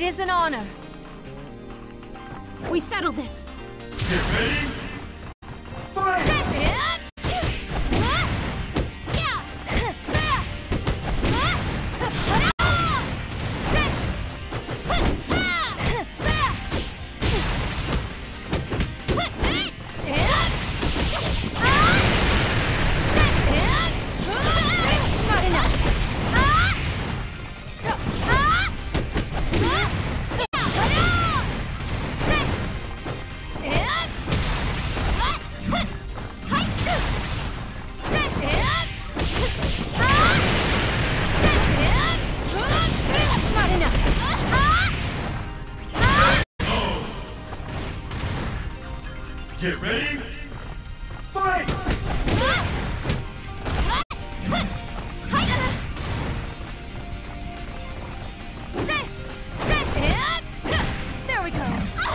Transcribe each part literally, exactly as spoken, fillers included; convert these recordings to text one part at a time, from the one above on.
It is an honor. We settle this. Get ready. Fight! Get ready. Fight! There we go.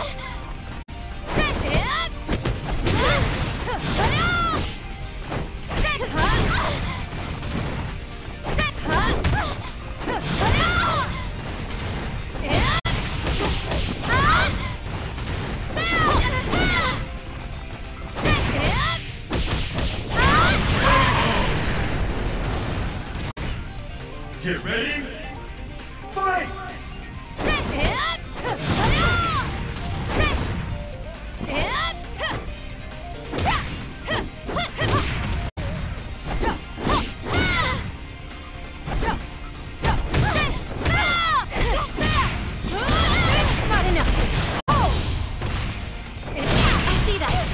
Get ready. Fight! Not enough. Oh! I see that.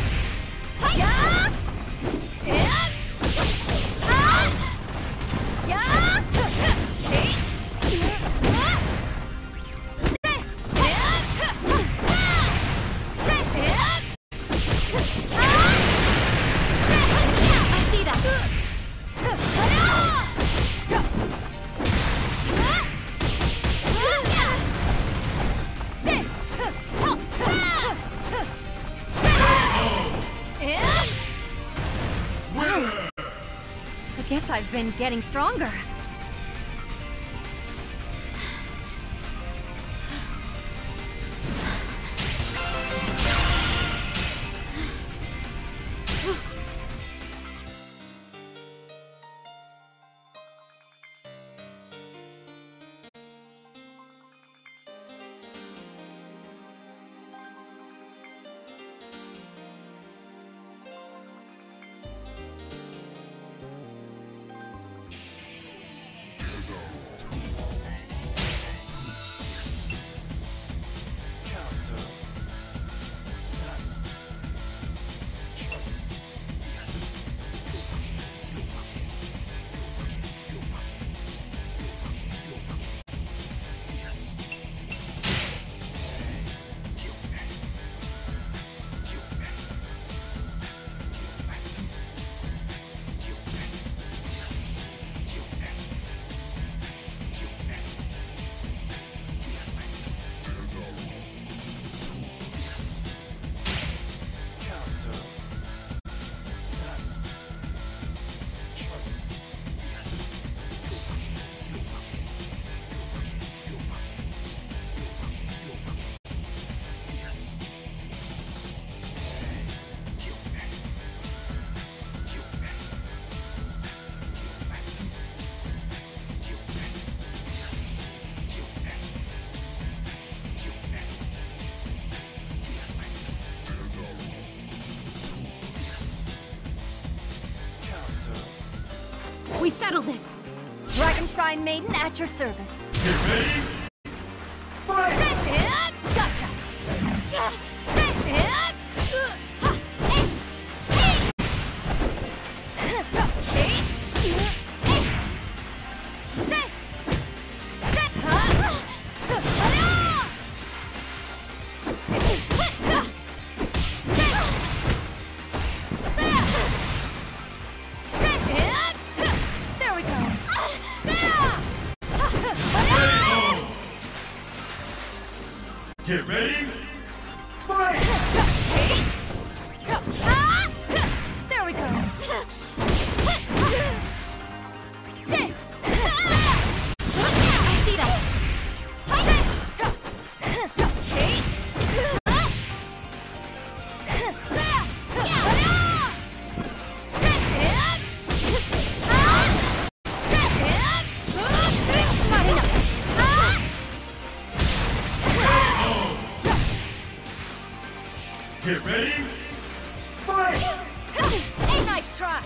I see that. Winner! I guess I've been getting stronger. We settle this. Dragon Shrine Maiden at your service. Get ready. Fight! Gotcha. There we go. K O! Fight! Hey, nice try.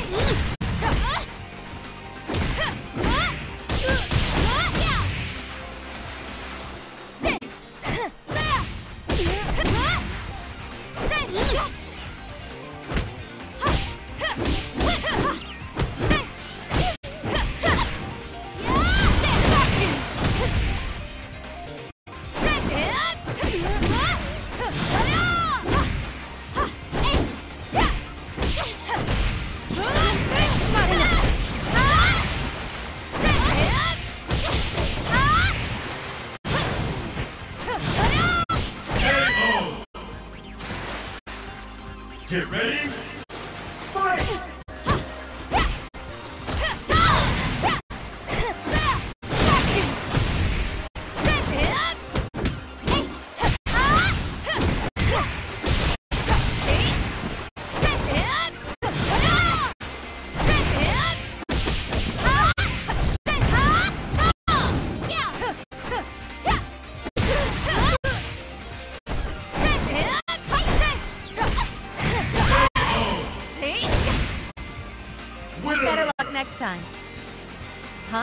Get ready! Fight! Better luck next time. Huh?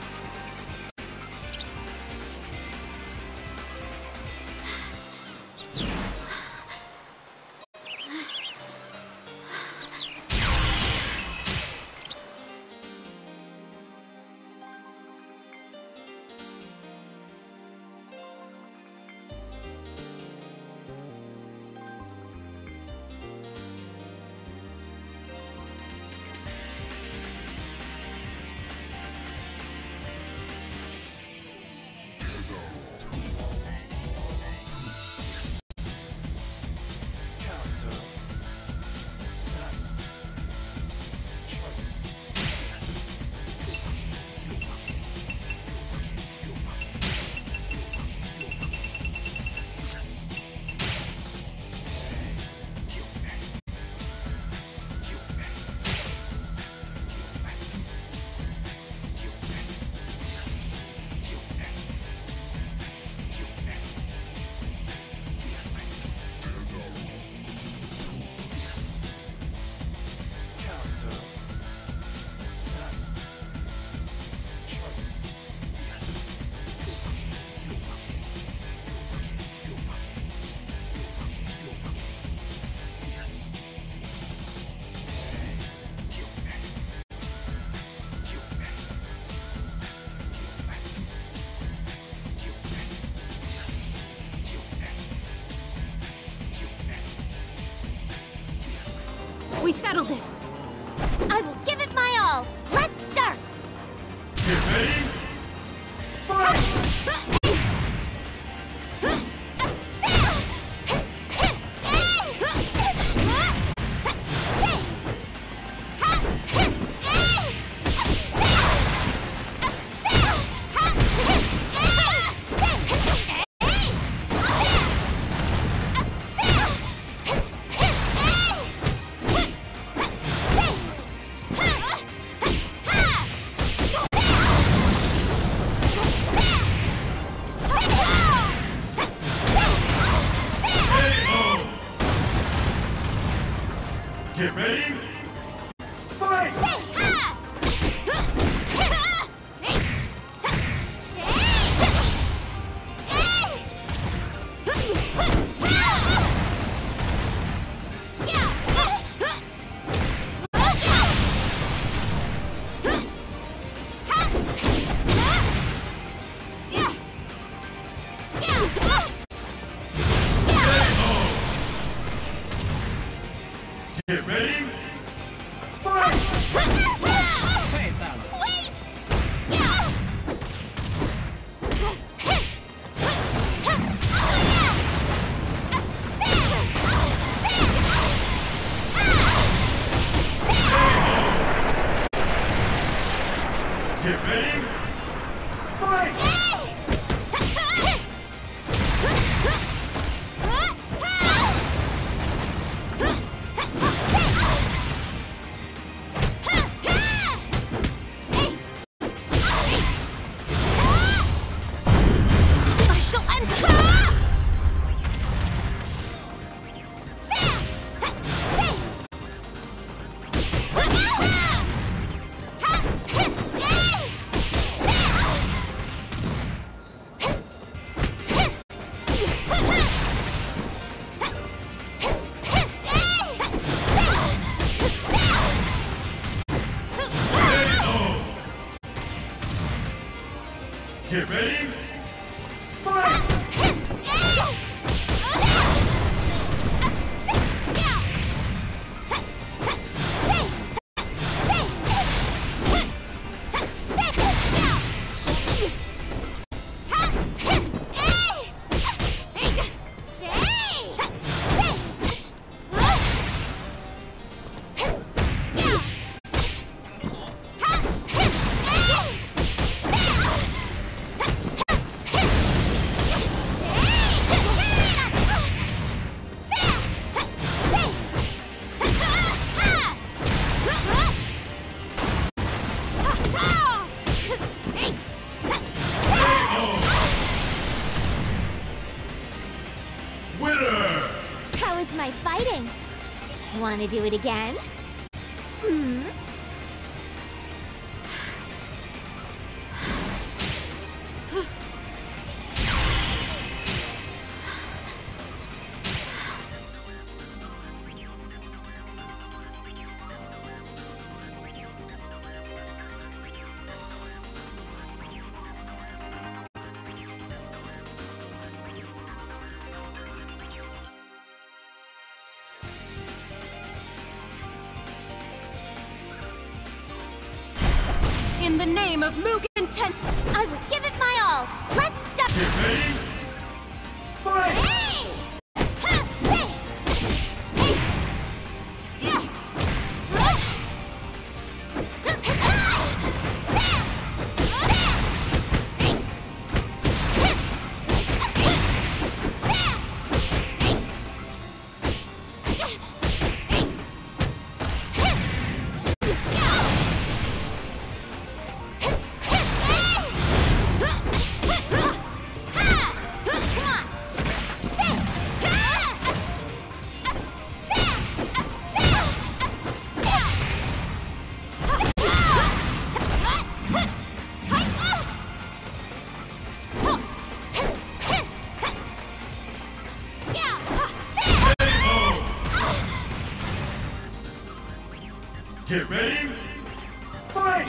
We settle this. I will give it my all. Let's start. Get ready! Fight! Get ready! Fight! Get ready! Fight! Hey, fella. Wait! Get ready! Fight! I shall end. Get ready. Fight! My fighting. Want to do it again? Hmm? In the name of Mugen Ten, I will give it my all. Let's start. Get ready. Fight! Hey! Ha! Say! Hey! yeah, Ah! Say! Get ready. Fight!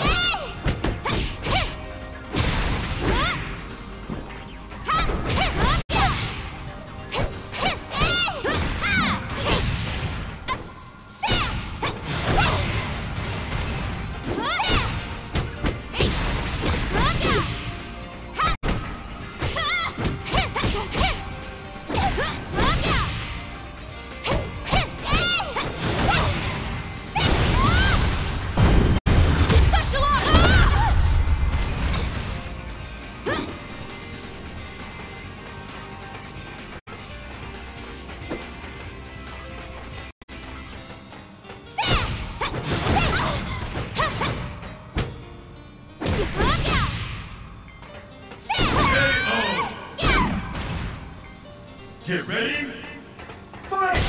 Get ready. Fight!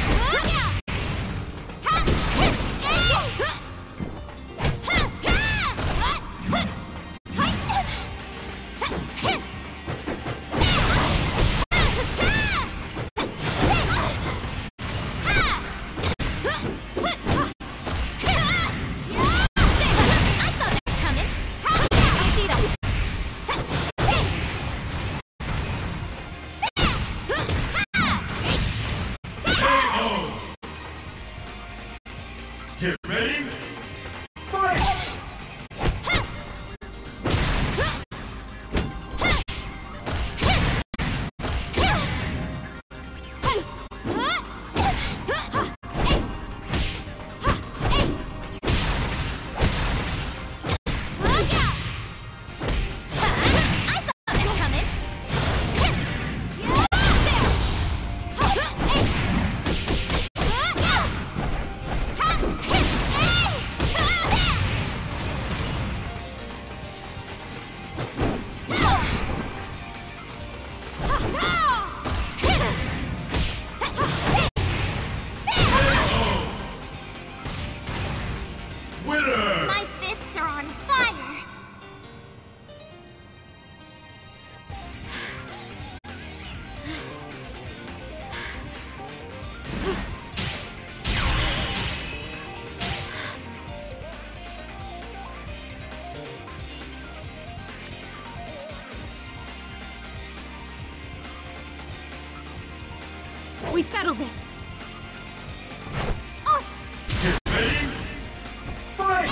Get ready. Fight! Hey! We settle this. Us. Get ready. Fight!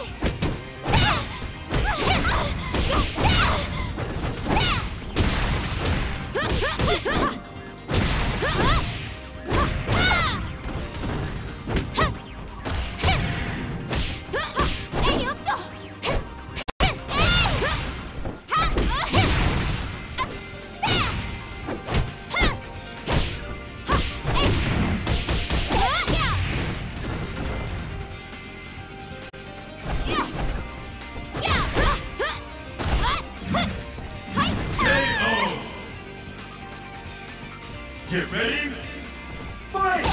Get ready. Fight!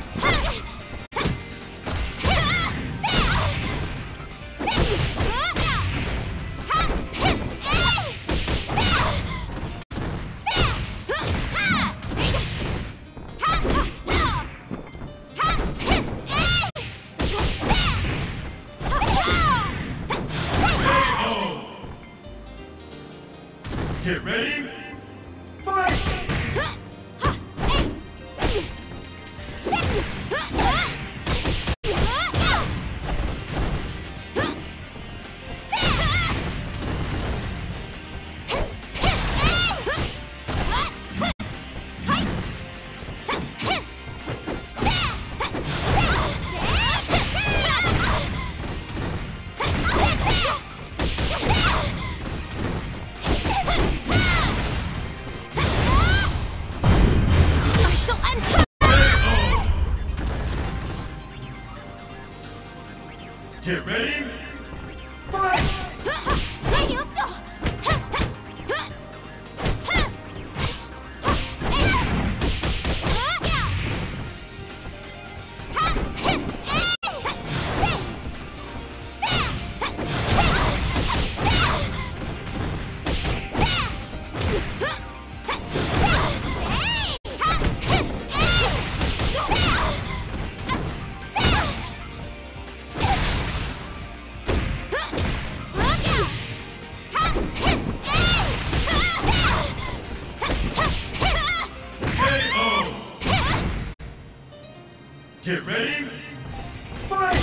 Get ready. Fight! Get ready. Fight! Get ready. Fight!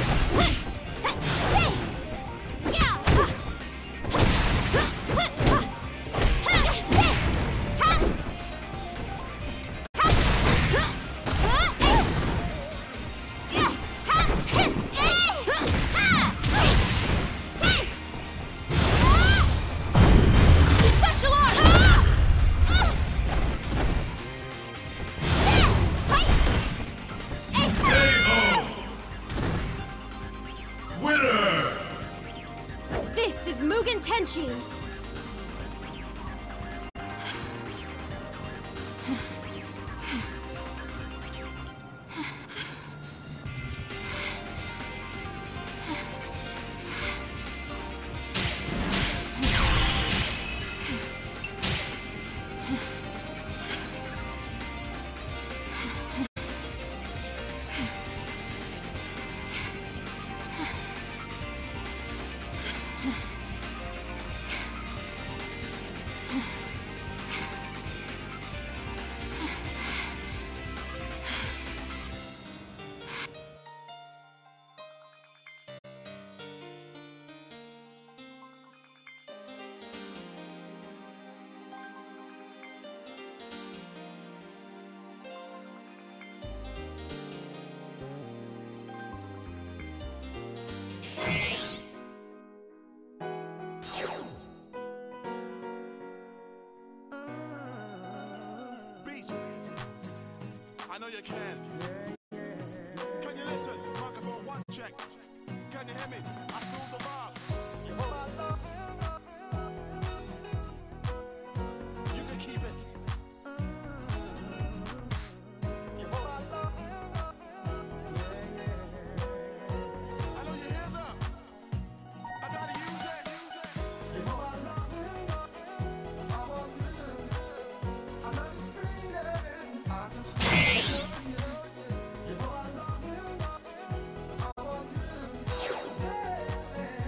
This is Mugen Tenshin! I know you can. Can you listen? Microphone one check. Can you hear me? I feel the vibe. You can keep it. I know you hear that. I gotta use it. You know I love you. I want you. I love you screaming. I just you know I love you. I want you.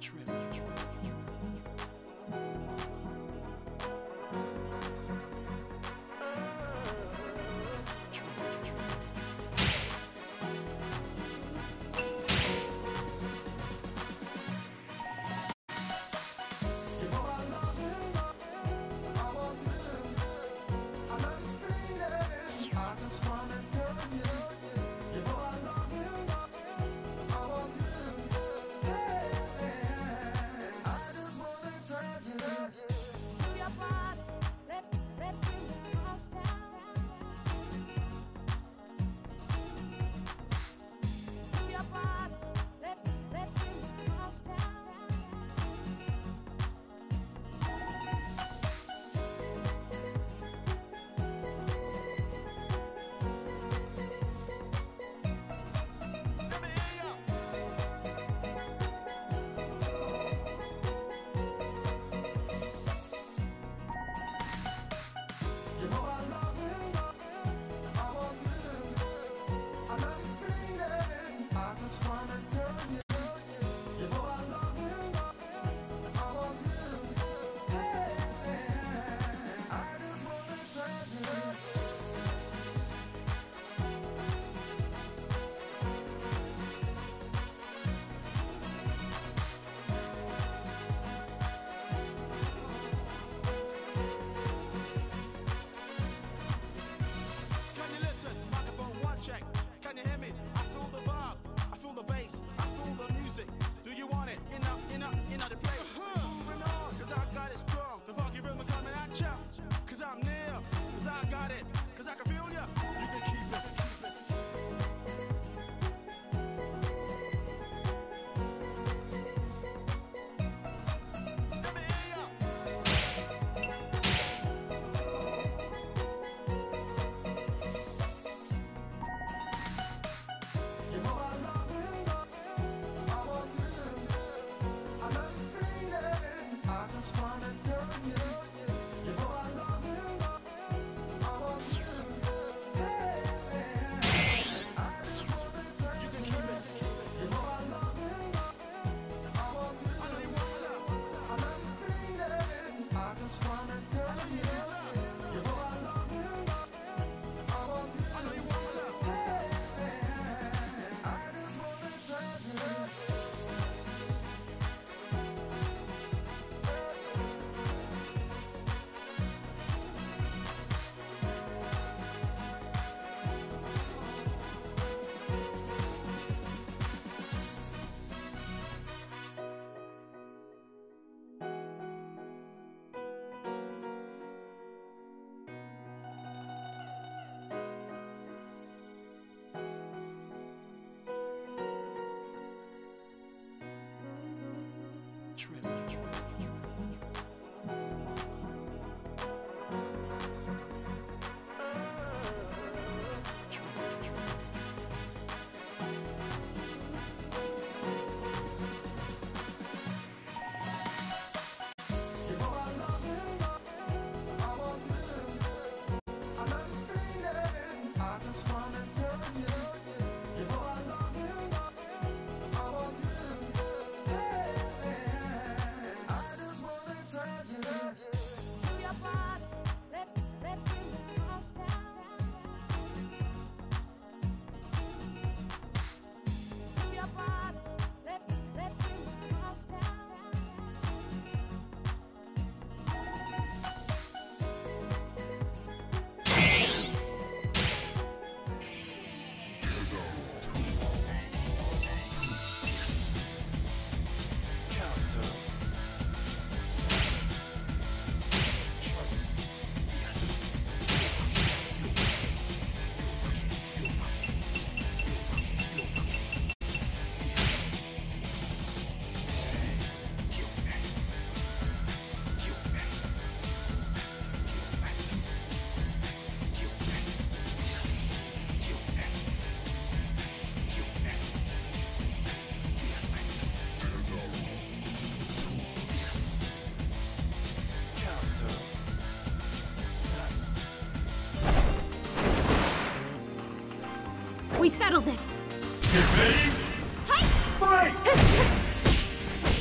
We settle this. Get ready. Fight!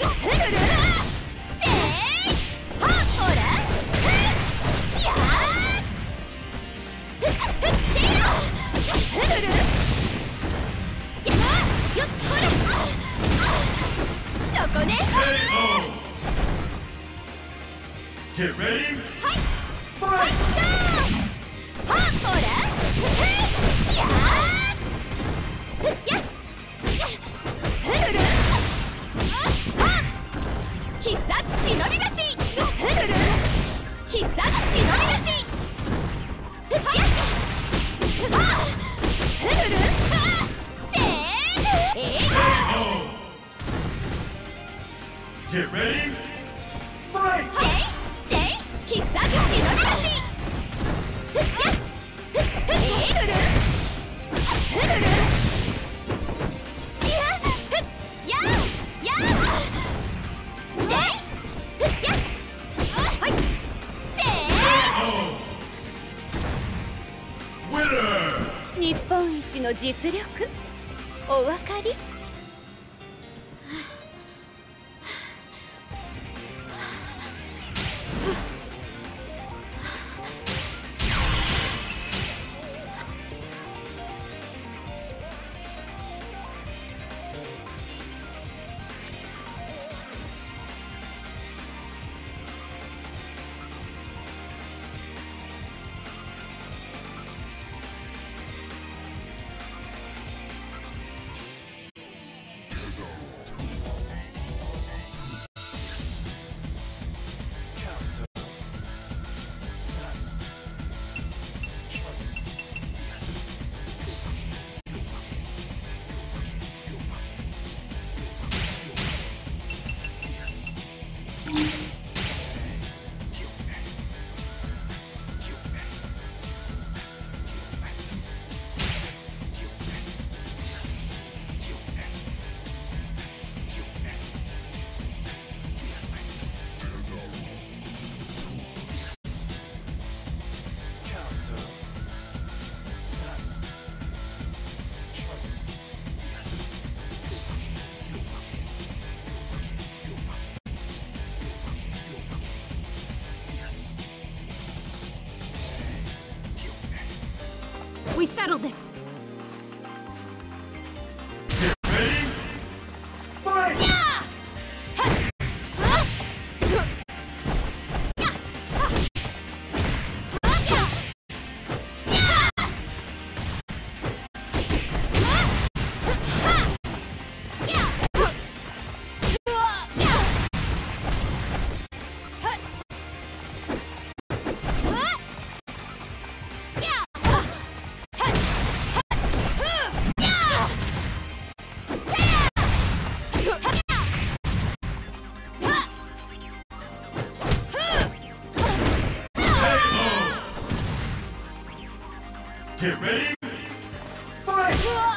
Get ready. Fight! Ha! Hora! Ya! Ya! Hururu! Ha! 必殺忍び勝ち！フルル！必殺忍び勝ち！はっ！はっ！フルル！はっ！せー！えい！ Get ready. Fight. せい！せい！必殺忍び勝ち！やっ！えい！フルル！フルル！やっ！やっ！やっ！ 日本一の実力お分かり？ We settle this. Get ready. Fight. Yeah! Huh? Yeah! Yeah! Yeah! Get ready. Fight.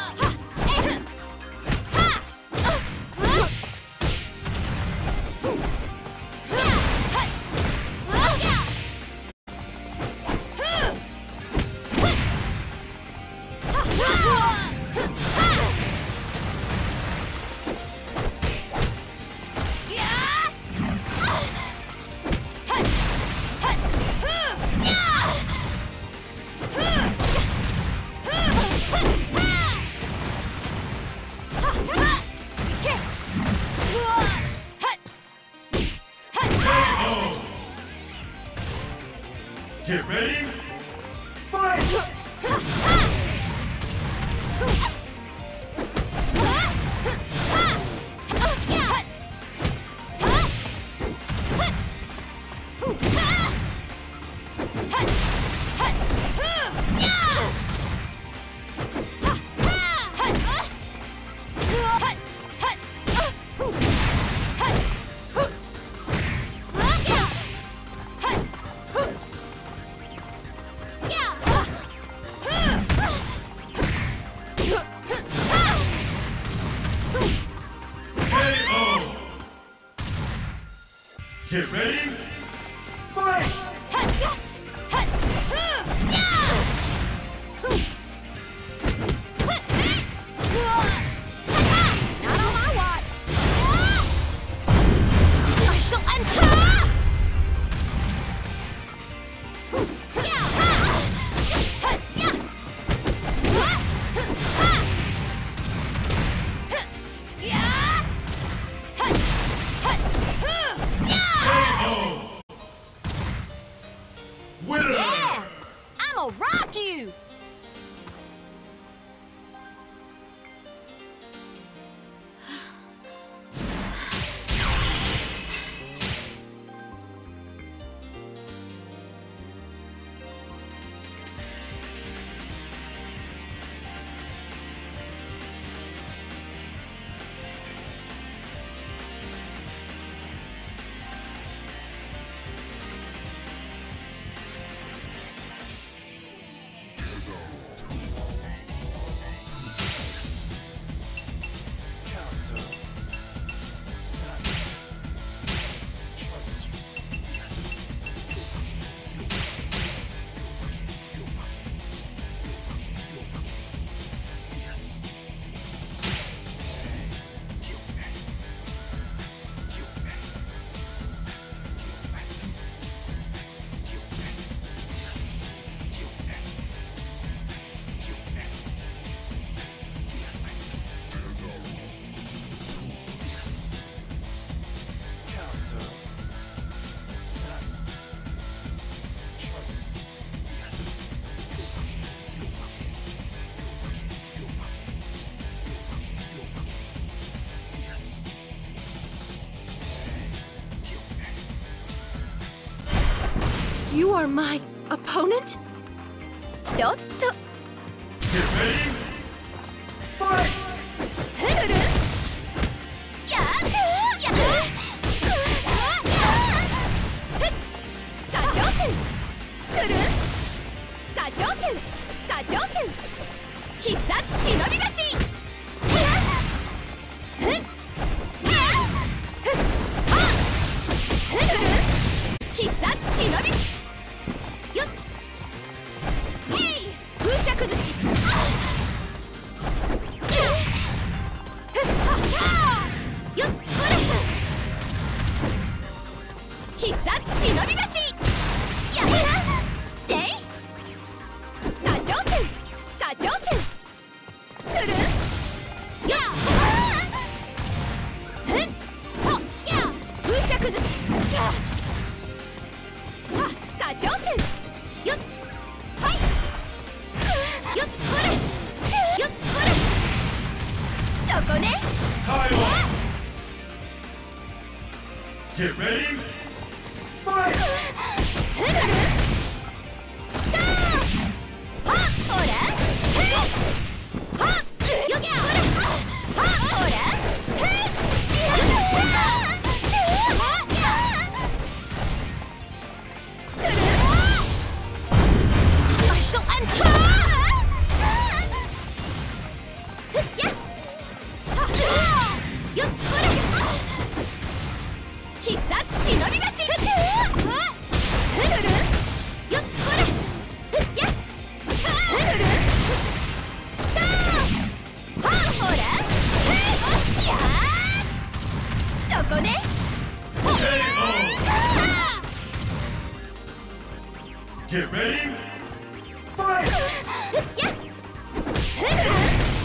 Get ready. Fight. Get ready. Fight. Not on my watch. You are my opponent? ちょっと Get ready. Fight. ふるるやっやっ課長戦ふる課長戦課長戦必殺忍び勝ちふっやっふっはっふるる必殺忍びよっへい風車崩しよっこれ必殺忍び勝ちやったせい課長戦課長戦くるやっふっとや風車崩しや課長戦よっはいよっこれよっこれそこね Time up. Get ready. Fight. ふるるだーはっほらへいはっよっこれはっほらへいよっはっくる I shall enter! やっよっこれ必殺忍び勝ちふるるよっこれやっふるるだーはっほらへいやーそこね K O. Get ready. Fight. やっふるる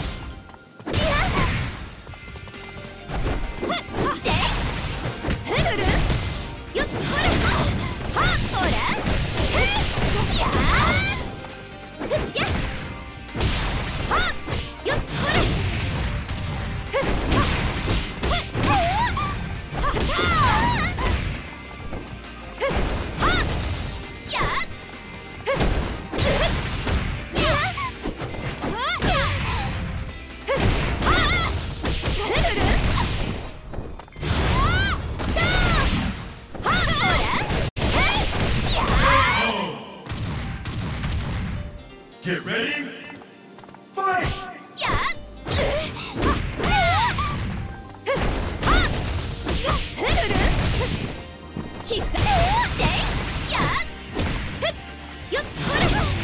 よっこれはっほらへいやーやっはっよっこれふっはっはっはっやっふっやっふるる Get ready. Fight. やっふるる必殺せいやっよっこ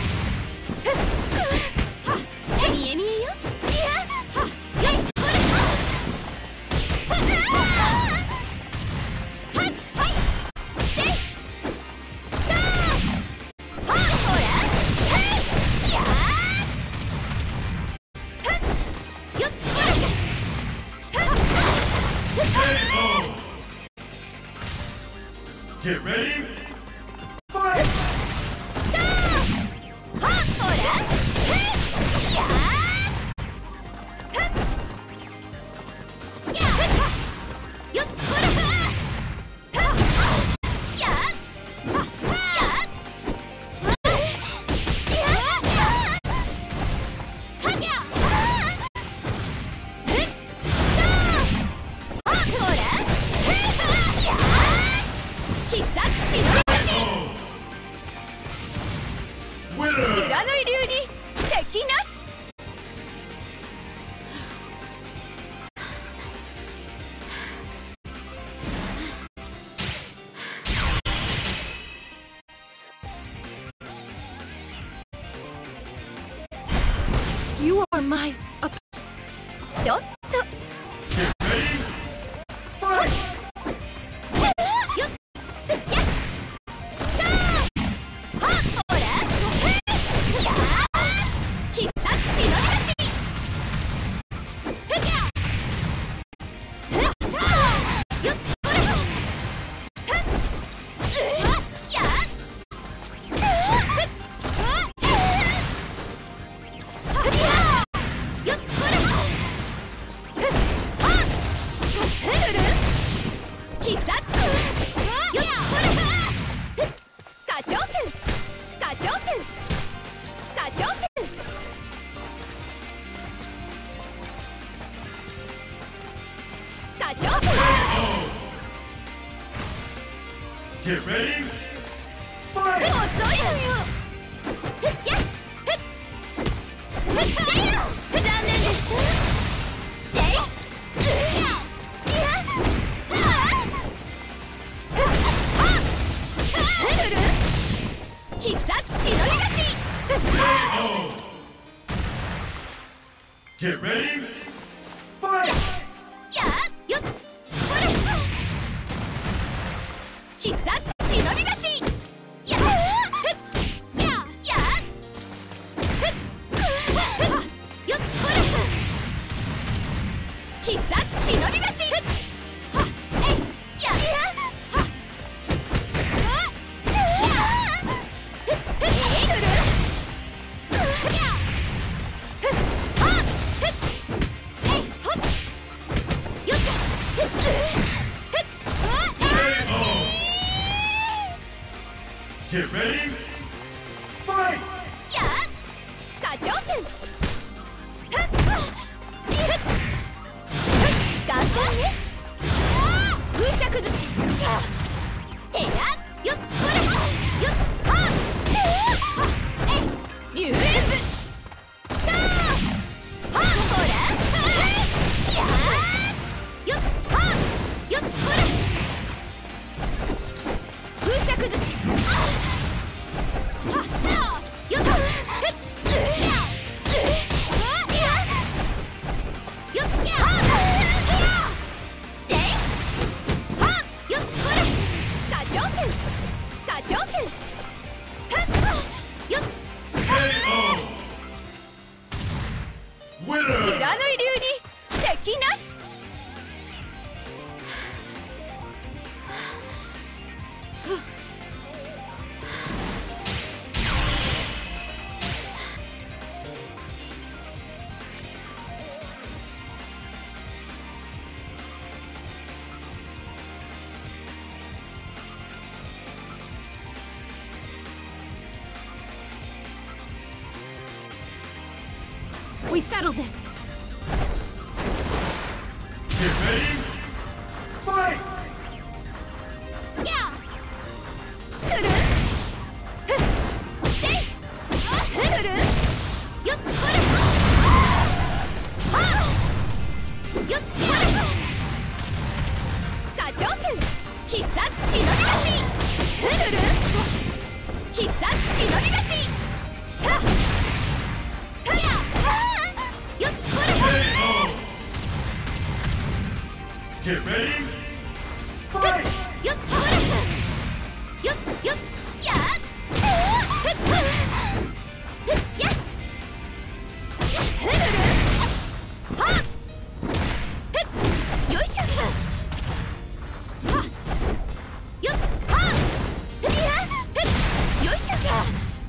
れ見え見えよやっよっこれはっはいせいだーはっほらへいやーよっこれ K O. Get ready. Fight. だーはっほらへいやーふっやっよっこれふっやっやっやっはっやふっだーはっほらへいやー必殺忍び勝ち Winner. 知らぬい流に敵なし You are my opponent. ちょっと Get ready. Fight. よっやっだーはっほらへいやー必殺忍び勝ちふっやふっだーよっこれふっやふっふっやよっこれ課長戦 Get ready. Fight. 遅いわよふっやっふっふっやっ残念ですせいうやいやルルル必殺しのり勝ち K O. Get ready. Fight. やっよっこれ必殺しのり勝ちやっふっややっふっよっこれ必殺しのり勝ちはっえいややはっふっふっえいルルやふっはっふっえいほっよっふっふっはっ K O. Get ready. Fight. やっ課長戦ふっふっふっ頑張れ風車崩してやよっこれよっはっえい龍炎部たーはっほらやーよっはっよっこれ風車崩しはっよっふっよっやせいはっよっこれ課長戦課長戦ふっよっ K O. Winner. 知らぬい流に敵なし We settle this. Get ready. Fight. やふるふっせいふるよっこれはっよっこれ課長戦必殺しのり勝ちふるる必殺しのり勝ちはっふやよっこれ K O. Get ready. Fight. よっこれよっよっやっふっふっやっふるるはっふっよいしょはっよっはっやっふっよいしょふ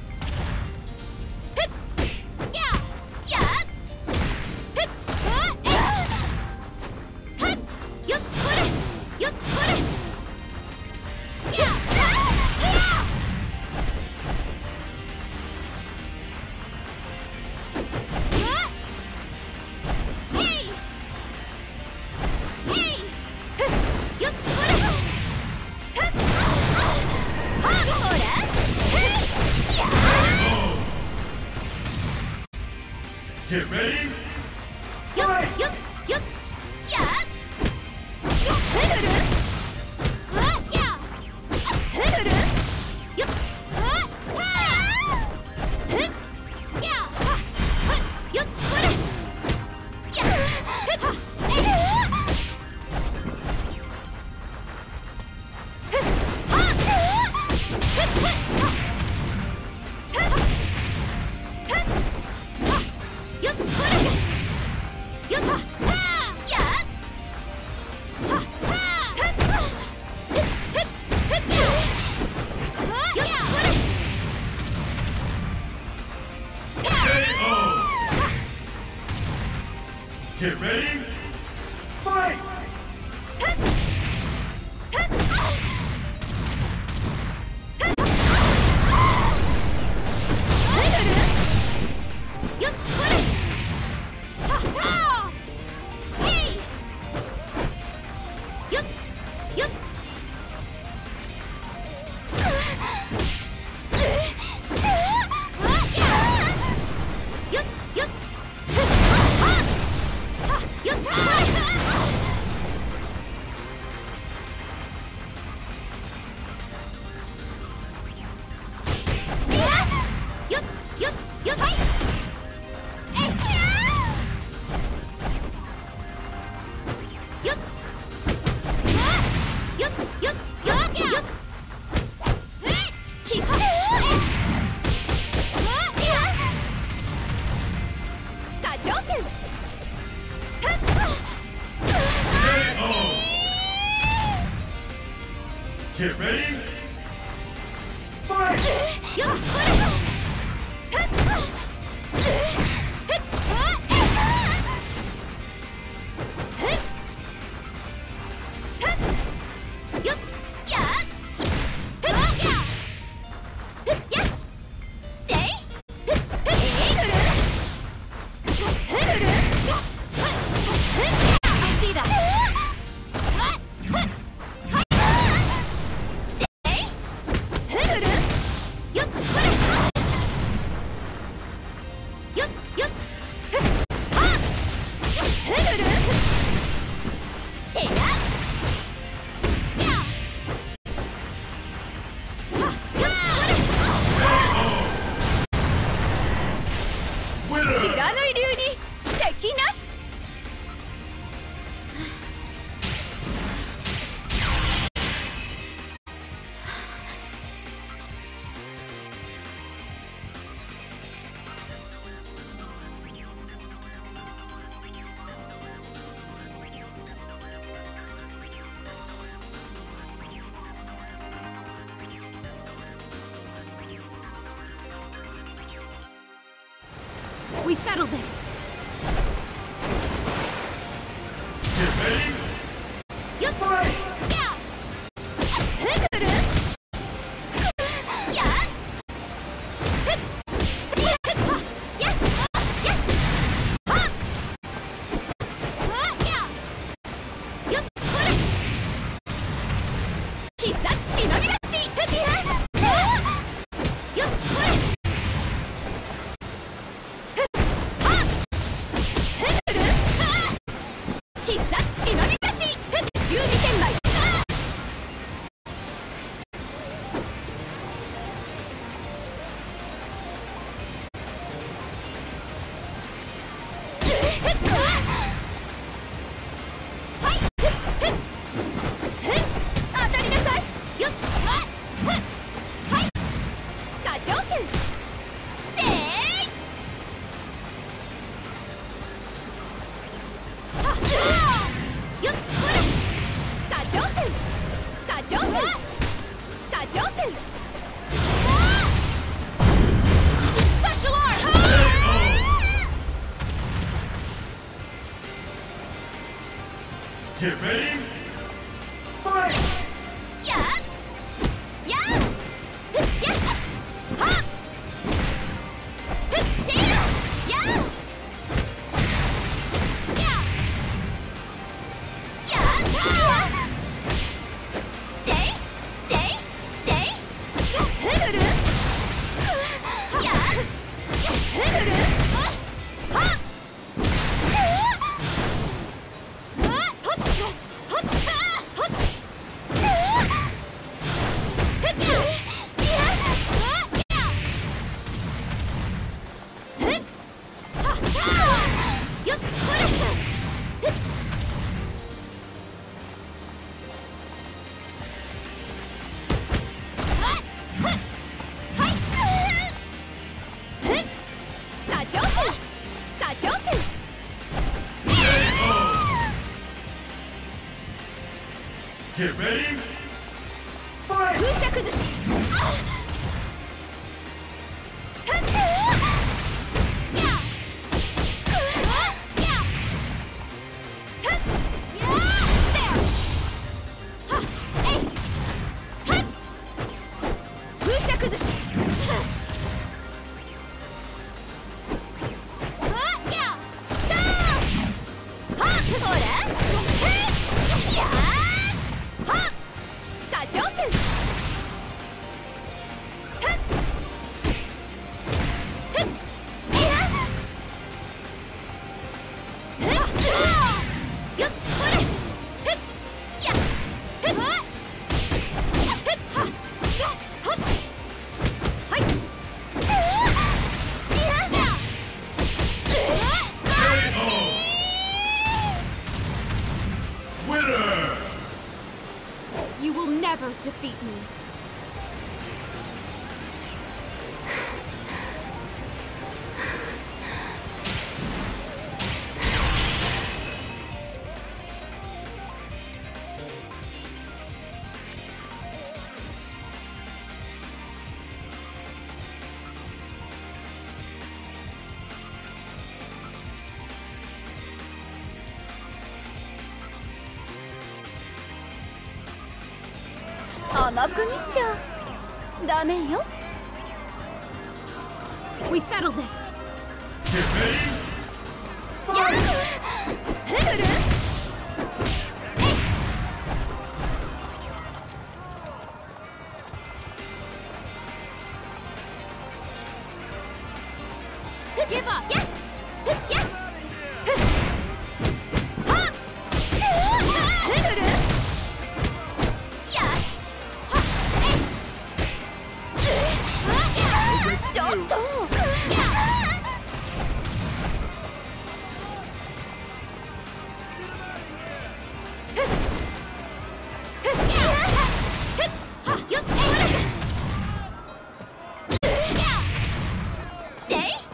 っややっふっはっえいはっよっこれ Get ready. Fight! よっこれよっややせいえいぐる I see that. よっこれよっよっはっふるるてややはっよっこれ Winner! 知らぬい流に敵なし We settle this. Get ready. よっ Fight! やふるるやふっやはややははやよっこれ必殺忍び勝ちふっやよっこれ必殺忍び勝ち流理千枚はい当たりなさいよっはい課長戦せーいはっよっこれ課長戦課長戦課長戦 Special arm. Get ready. Fight! やややはっふってやややったせいせいせいふるるやふるるはっはっほっほっほっほっよっこれはい課長戦課長戦 Get ready. Fight! 風車崩し風車崩しほらやーはっ課長戦よっこれやはい Winner! You will never defeat me. 甘く見ちゃダメよ。 We settle this. Get ready. や Fight. フルル Give up. やっやっはっフルルやっはっえっちょっとよっせい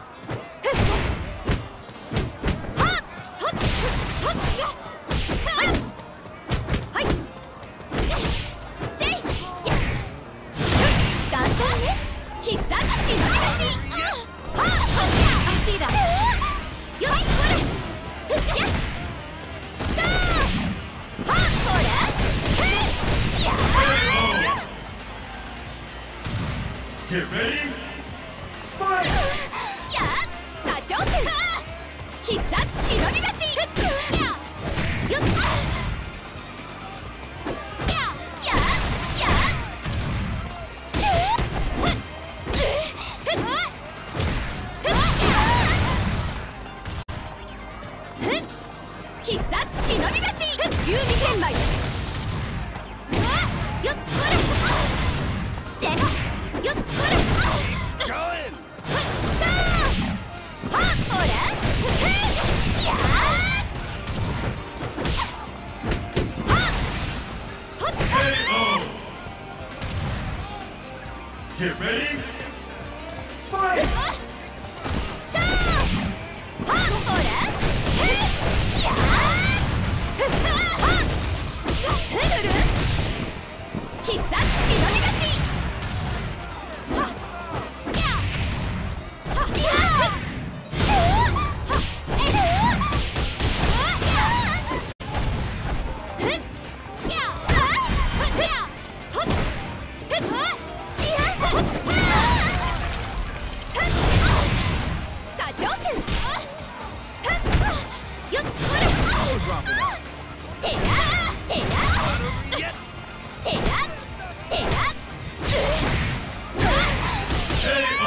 必殺しのぎ出し I see that. よしこれやっだーはっほらへいや Get ready. Fight. やっ課長戦必殺しのぎ勝ちよっやっやっ必殺しのぎ勝ち流儀天雷よっこれせよっこれだはっほらへいやーはっほっ K O. Get ready. Fight. だはっほらへいやーはっフルル必殺しのぎ勝ちはっやはっやはっえっふっやはっやほっふっやほっ課長戦よっこれてらてらてらてら K O.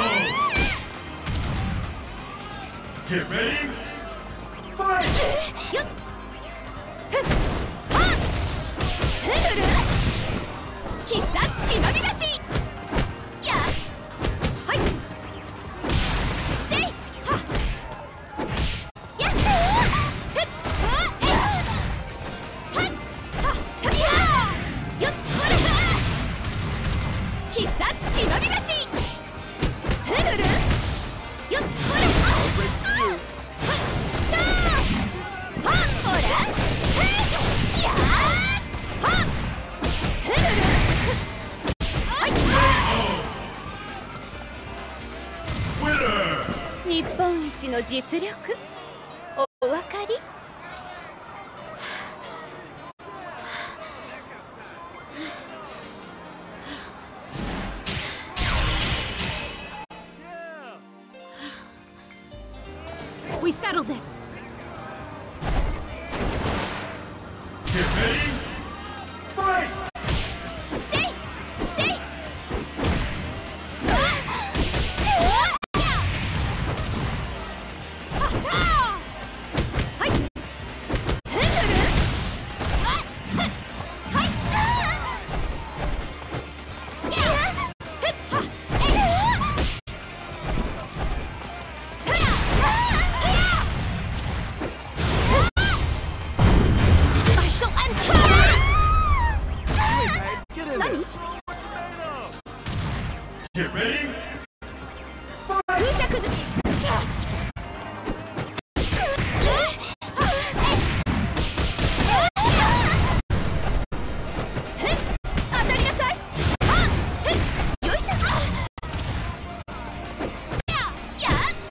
Get ready. Fight. よっふっはっフルル必殺しのぎ勝ちやはいせいはっやっふっはっえっはっはっやよっこれ必殺しのぎ勝ちフルルよっこれはっほらへいやーはっフルルはい Winner. 日本一の実力お分かり We settle this. Get ready. Fight. せいせいはっはいフルルはいはいやふっはえっ I shall end. Get ready. Fight. 風車崩し当たりなさいよいしょやや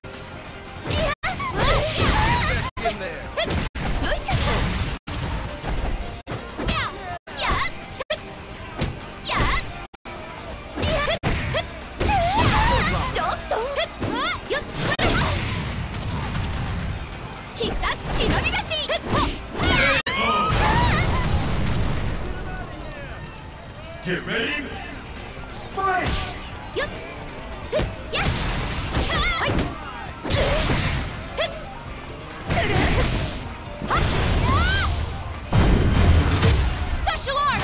よいしょややや Get ready. Fight. よっふっやっはいふっふっくるはっ Special art!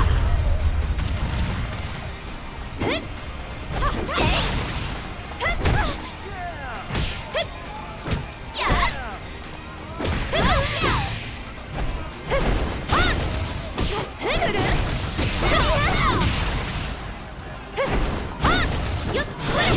ふっはっせいふっふっやっふっふっはっふっくるよっこれ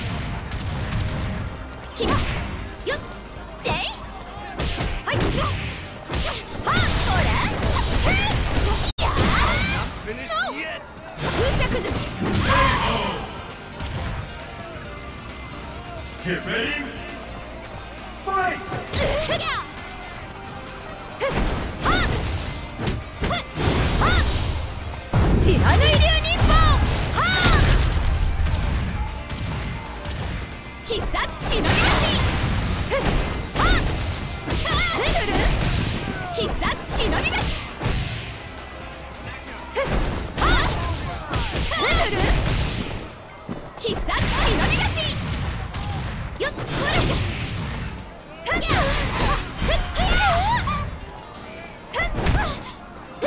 ひらよっせいはいはっほらふっやー Finished yet? 風車崩し Get ready. Fight. ふっやふっはっふっはっ知らぬい流忍法はっ必殺忍び出しふっはっふるる必殺忍び出しふっはっふるる必殺忍び出しよっこれふっふっふっふっふっふっ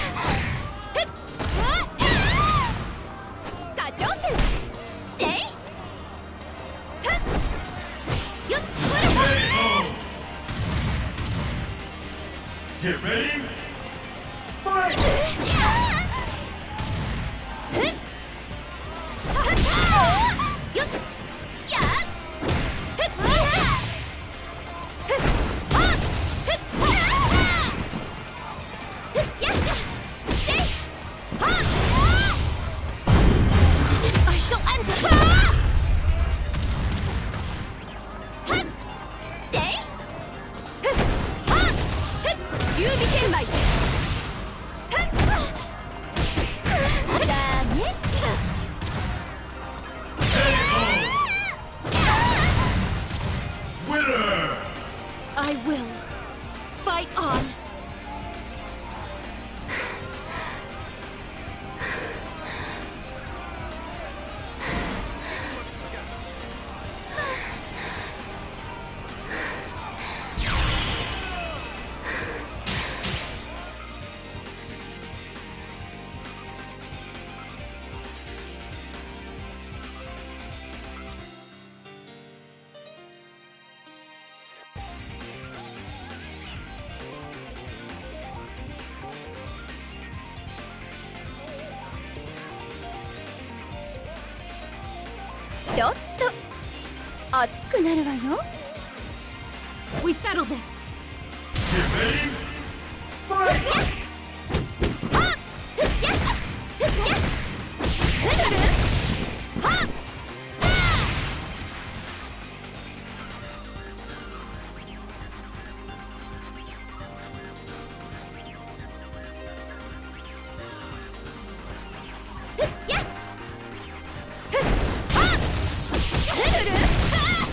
課長戦せいふっよっこれ Get ready. Fight. ふっよっやっふっふっふっはっふっふっやっせいはっ I shall end it! はっせいふっはっふっ劉備天雷ふっだね Winner. I will. Fight on. ちょっと熱くなるわよ We settle this. Get ready. Fight. はっふっやっふっやっふるるはっふっやっふっはっふるるはっ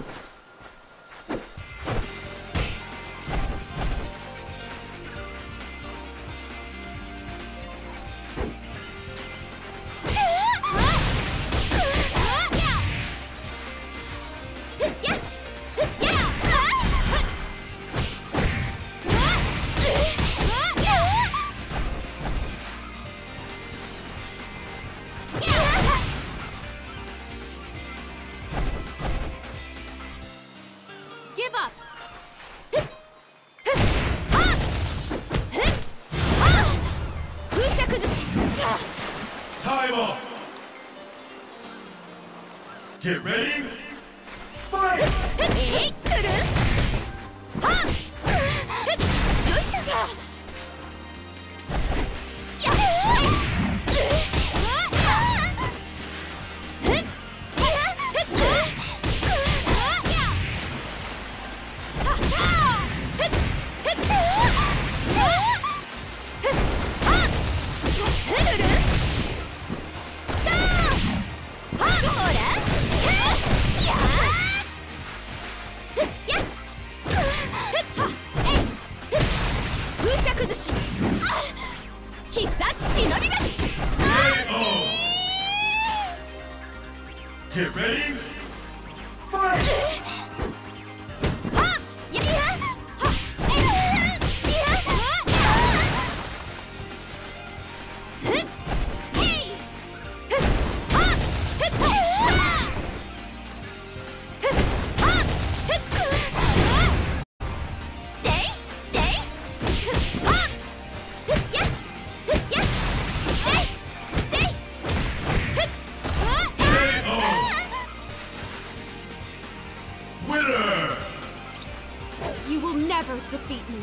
Give up. 風車崩し Time up. Get ready. Fight. えいくるはっよいしょやっ風車崩し必殺忍びが K O. Get ready. Fight. はっややはっえいやふっえいふっはっふっとはっふっはっふっせいせいふっはっふっやふっやせいせいふっはっ K O. Winner. You will never defeat me.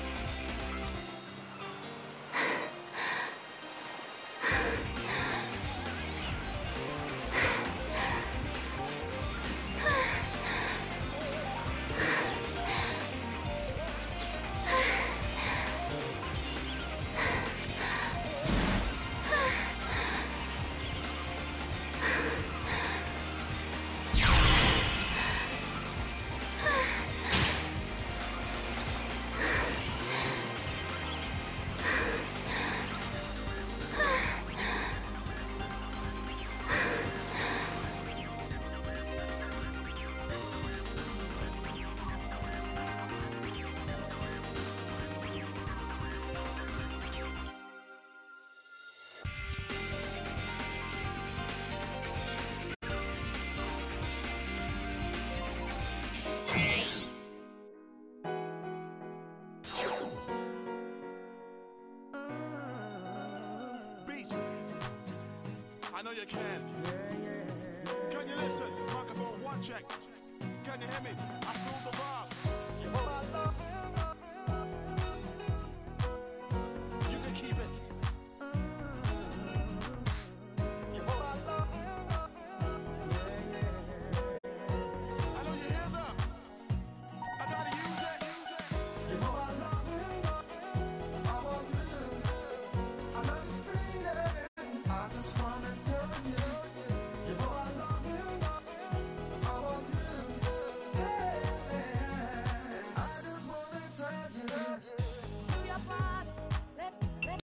Beats. I know you can. Can you listen? Microphone one check. Can you hear me? I feel the vibe. You can keep it. I know you hear that. I gotta use it. You know I love you. I want you. I love this feeling. I just wanna tell you. You know I love you. I want you. Yeah. I just wanna tell you. To your body. Let's let's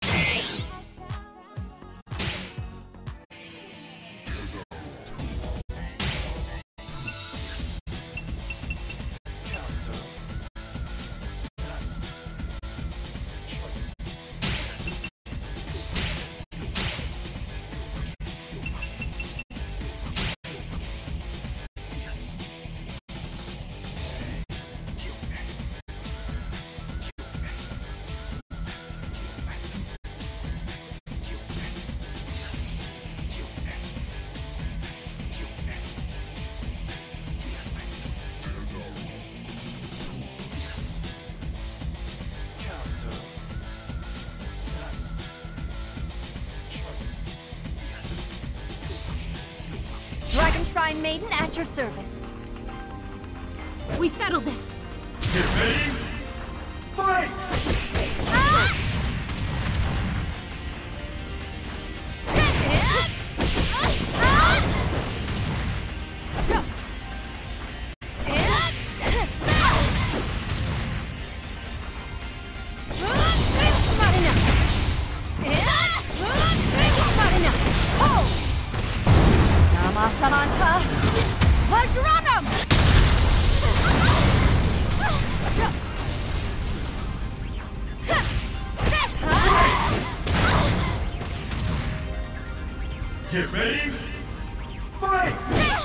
Dragon Shrine Maiden at your service. we settle this. Get ready. Fight. Ah! Set it! Ah! Duh. It- Not enough. It- Not enough. Oh! Namasamanta Vajranam! Get ready. Fight.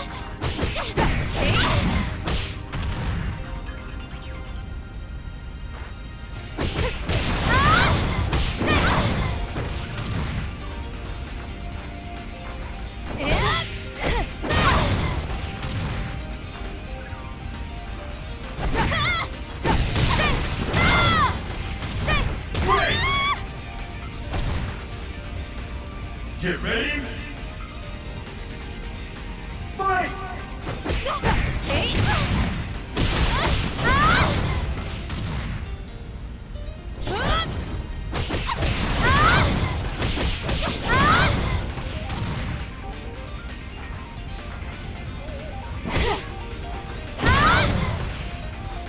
Wait. Get ready. Fight.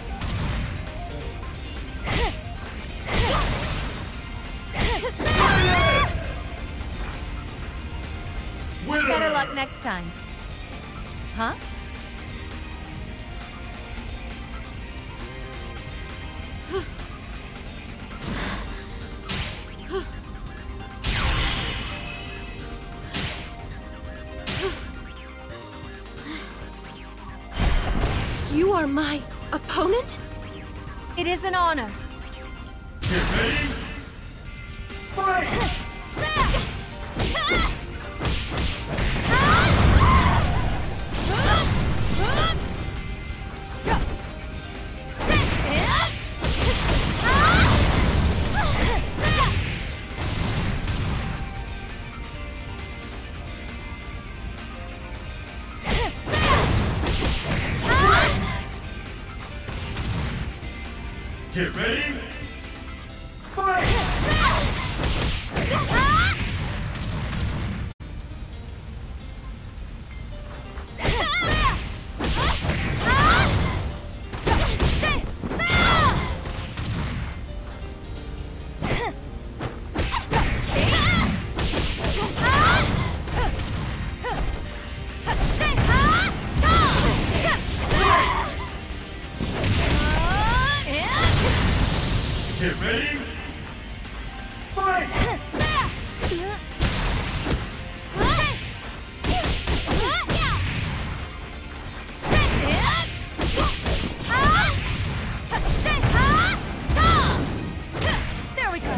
Ah! luck next time. Huh? You are my opponent? It is an honor. Get ready. Fight! Get ready. Fight! Get ready. Fight! There we go.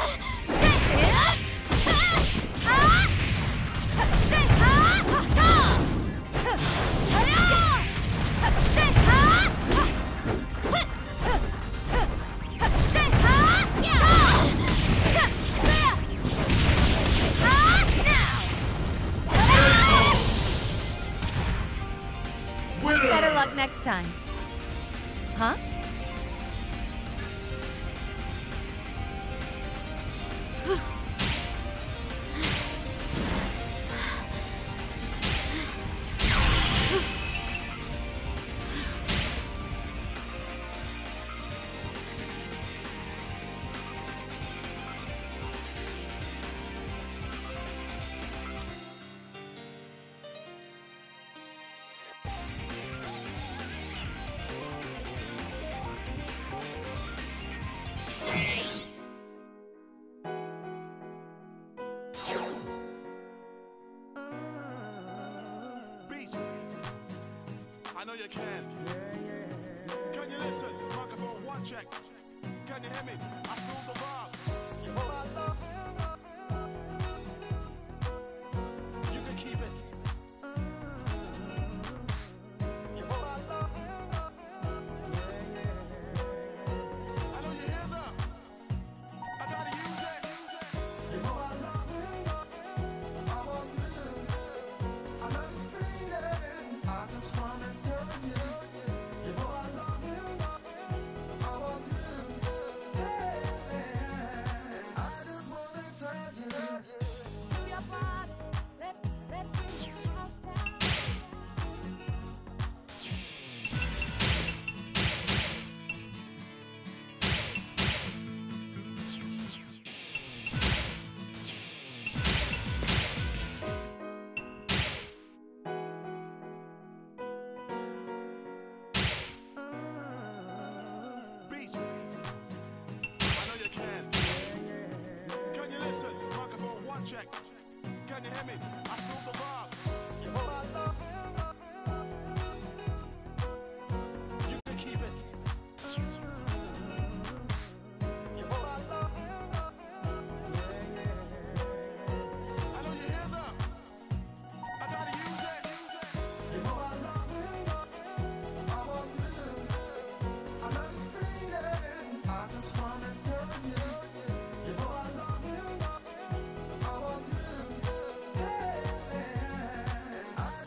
Winner! Better luck next time. Huh? Beats. I know you can. Can you listen? Microphone one check. Can you hear me? I feel the vibe. You can keep it. I know you hear that. I gotta use it. You know I love you. I want you. I love this feeling. I just wanna tell you. You know I love you. I want you. Hey, I just wanna tell you. Do your body. Let's let's bring this house down. Beats. I know you can. Can you listen? Microphone one check. Can you hear me? I feel the vibe. You know I love you. You can keep it. You know I love I know you hear that. I gotta use it. You know I love you. I want you. I love this feeling. I just wanna tell you. You know I love you. I want you. Hey, I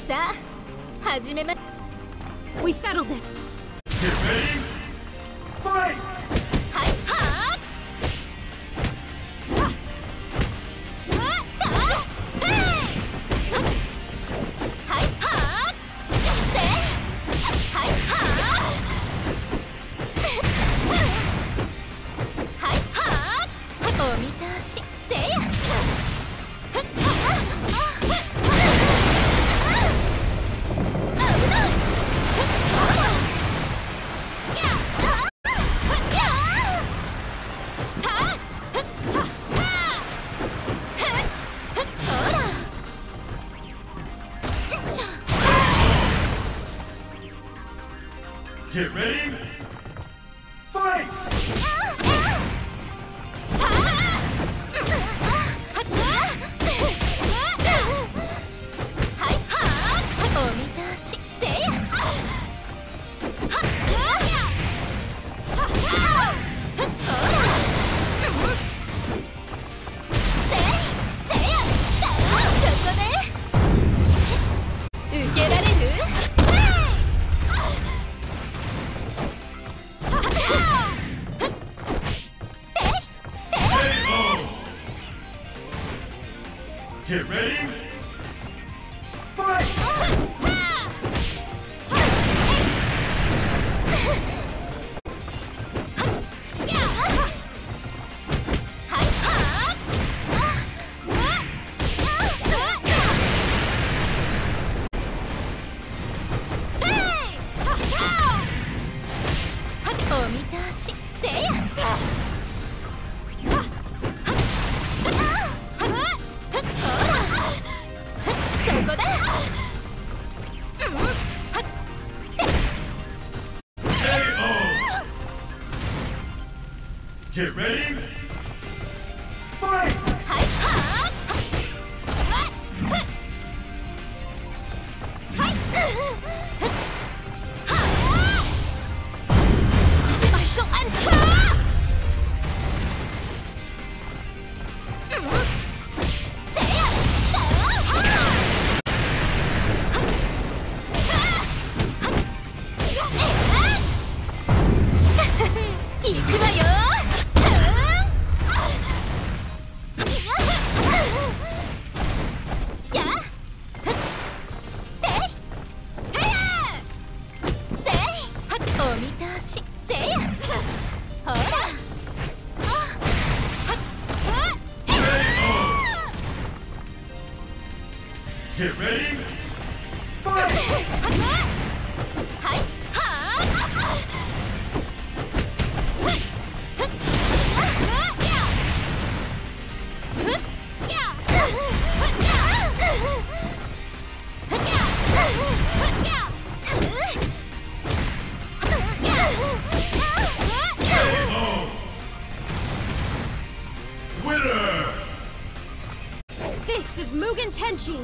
さあ始めま We settle this Get ready. Fight. はいはー Get ready. Fight. 受けられる Get ready. Fight. お見通しせやそこだ Get ready. Fight. はいははい I shall enter せや行くわよお見通しせやほら Get ready. Fight. はいは Winner. This is Mugen Tenshin.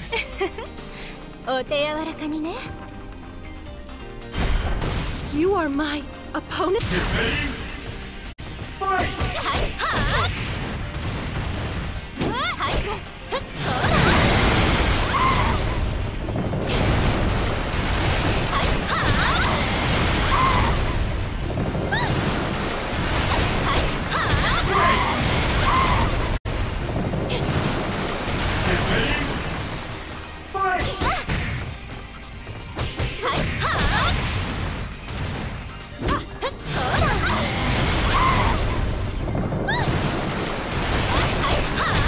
お手柔らかにね。 You are my opponent? Get ready. Fight. はいはあはいふっほらはいはあはいはあ Get ready. Fight. はいはあふっほらはいはあ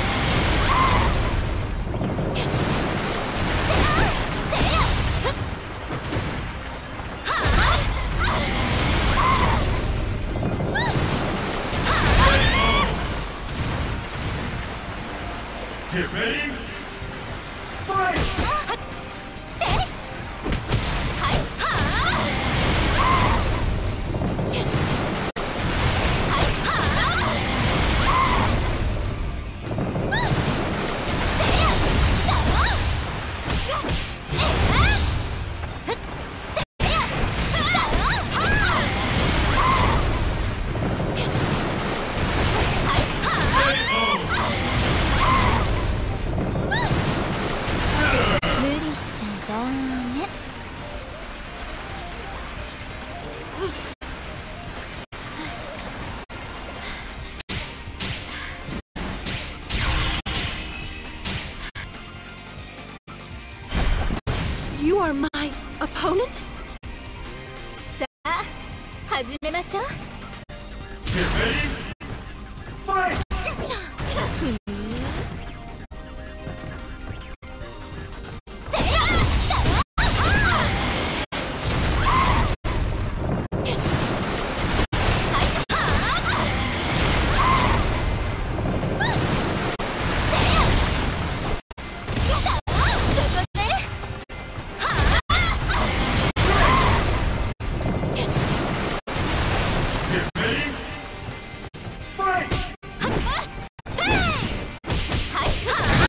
せやふっはあ Get ready. Fight. ではいはあはいはあせやだろえふっせやだろははいは無理しちゃダメ。 You are my opponent? さあ始めましょう。 Get ready. Fight. よいしょ。せやだろははいはせやだろそこねは Get ready. Fight. せいはいは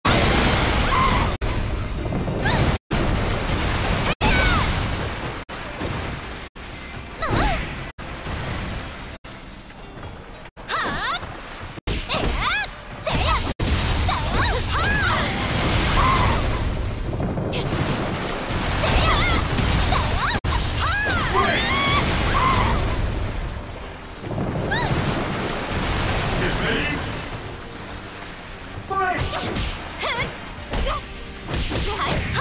はえやせやだろはせやだろは Get ready. Fight. はいは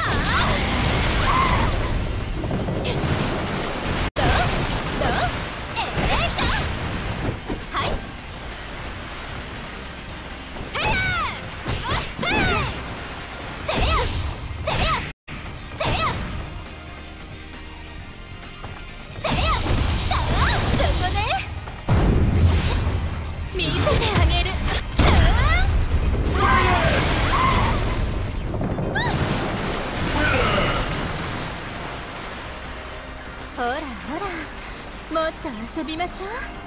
どどえいだはいへやせいせやせやせやせやだろそこねちょ見せてあげるあほらほらもっと遊びましょう。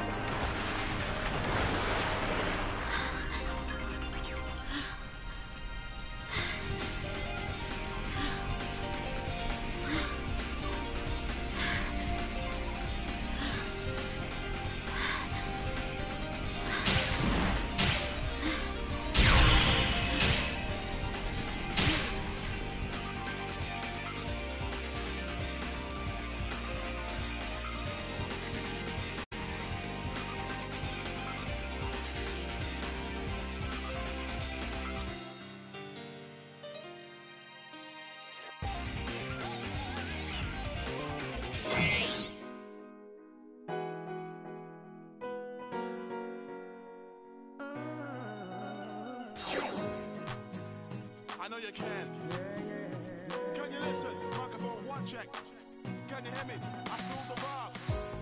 I know you can. Can you listen? Microphone one check. Can you hear me? I feel the vibe.